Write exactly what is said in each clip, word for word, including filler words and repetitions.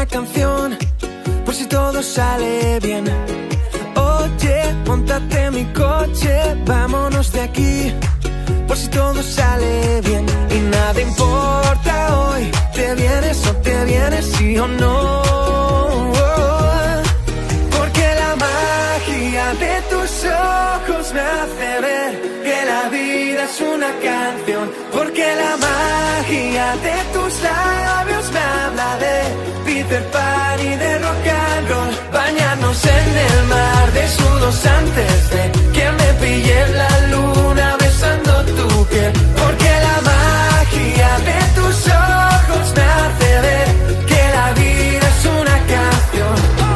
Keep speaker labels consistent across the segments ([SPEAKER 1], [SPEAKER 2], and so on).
[SPEAKER 1] canción, por si todo sale bien. Oye, móntate en mi coche, vámonos de aquí, por si todo sale bien. Y nada importa hoy, te vienes o te vienes, sí o no. Porque la magia de tus ojos me hace ver que la vida es una canción. Porque la magia de tus labios me habla de Peter Pan y de rock and roll. Bañarnos en el mar desnudos antes de que me pille la luna besando tu piel. Porque la magia de tus ojos me hace ver que la vida es una canción.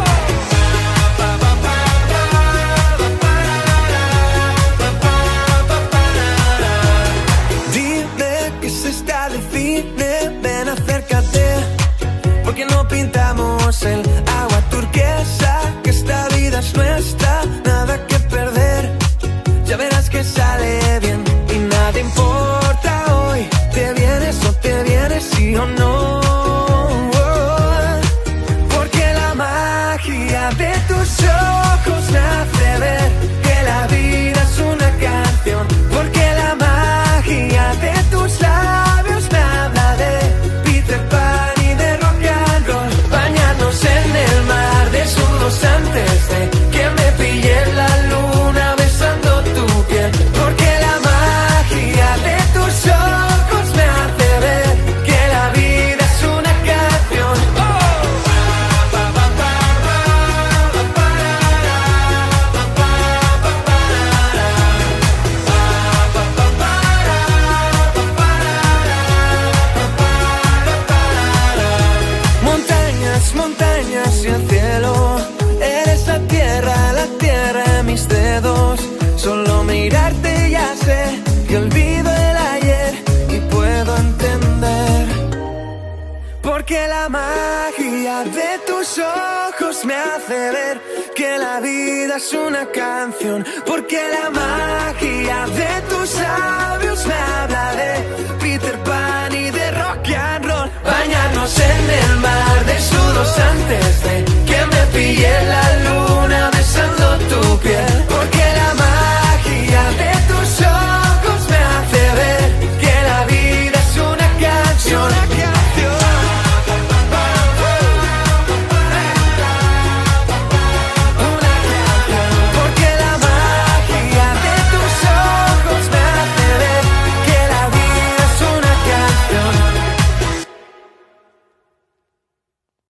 [SPEAKER 1] Dime que se está de cine, ven acércate, porque no pintamos el agua turquesa, que esta vida es nuestra, nada que perder, ya verás que sale bien. Y nada importa hoy, te vienes o te vienes, sí o no. Porque la magia de tus ojos me hace ver que la vida es una canción. Porque la magia de tus labios me habla de Peter Pan y de rock and roll. Bañarnos en el mar desnudos antes de que me pille la luna besando tu piel. Porque la magia de tus ojos me hace ver que la vida es una canción. Montañas, montañas y el cielo, eres la tierra, la tierra en mis dedos. Solo mirarte ya sé que olvido el ayer y puedo entender. Porque la magia de tus ojos me hace ver que la vida es una canción. Porque la magia de tus labios me habla de Peter Pan y de rock and roll. Bañarnos en el mar desnudos antes de que me pille la luz.